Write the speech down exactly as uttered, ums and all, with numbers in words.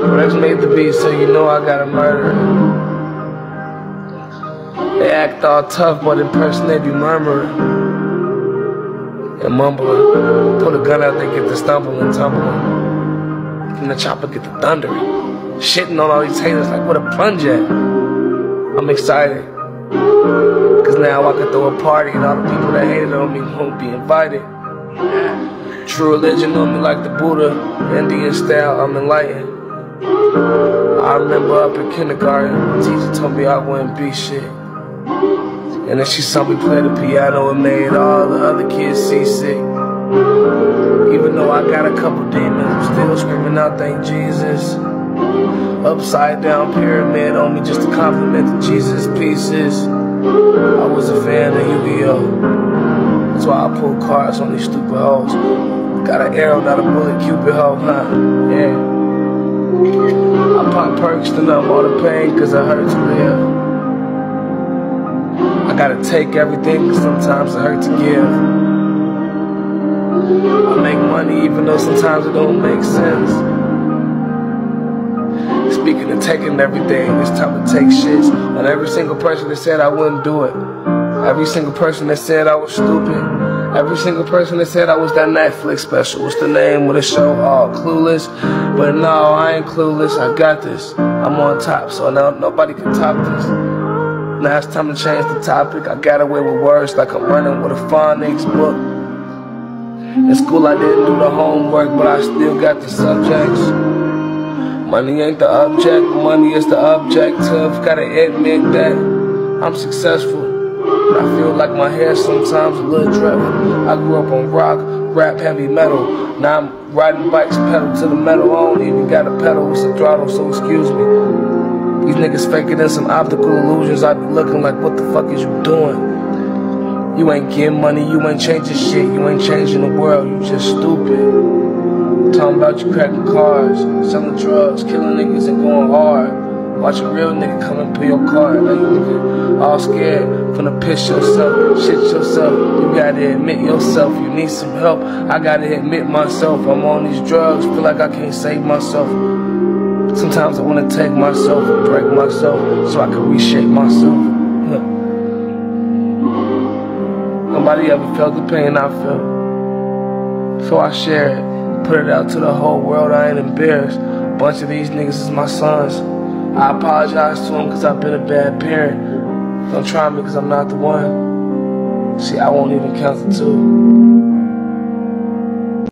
Rex made the beat, so you know I gotta murder it. They act all tough, but in person they be murmuring and mumbling. Pull a gun out, they get the stumbling and tumbling. From the chopper get the thundering. Shitting on all these haters like what a plunge at. I'm excited, cause now I can throw a party and all the people that hated on me won't be invited. True religion on me like the Buddha, Indian style, I'm enlightened. I remember up in kindergarten, the teacher told me I wouldn't be shit. And then she saw me play the piano and made all the other kids seasick. Even though I got a couple demons, I'm still screaming out thank Jesus. Upside down pyramid on me just to compliment the Jesus pieces. I was a fan of Yu-Gi-Oh! That's why I pull cards on these stupid hoes. Got an arrow, not a bullet, Cupid hoe, huh? Yeah. I pop perks to numb all the pain cause it hurts to live. I gotta take everything cause sometimes it hurts to give. I make money even though sometimes it don't make sense. Speaking of taking everything, it's time to take shits on every single person that said I wouldn't do it. Every single person that said I was stupid. Every single person that said I was that Netflix special. What's the name of the show? Oh, Clueless. But no, I ain't clueless. I got this. I'm on top, so now nobody can top this. Now it's time to change the topic. I got away with words like I'm running with a phonics book. In school I didn't do the homework, but I still got the subjects. Money ain't the object, money is the objective. Gotta admit that I'm successful, but I feel like my hair sometimes a little dreadful. I grew up on rock, rap, heavy metal. Now I'm riding bikes, pedal to the metal. I don't even got a pedal with some throttle, so excuse me. These niggas faking in some optical illusions. I be looking like, what the fuck is you doing? You ain't getting money, you ain't changing shit. You ain't changing the world, you just stupid. Talking about you cracking cars, selling drugs, killing niggas and going hard. Watch a real nigga come and pay your card. Now you nigga all scared, finna piss yourself, shit yourself. You gotta admit yourself, you need some help. I gotta admit myself, I'm on these drugs, feel like I can't save myself. Sometimes I wanna take myself and break myself so I can reshape myself. Nobody ever felt the pain I felt, so I share it. Put it out to the whole world, I ain't embarrassed. A bunch of these niggas is my sons. I apologize to them cause I've been a bad parent. Don't try me cause I'm not the one. See, I won't even count to two.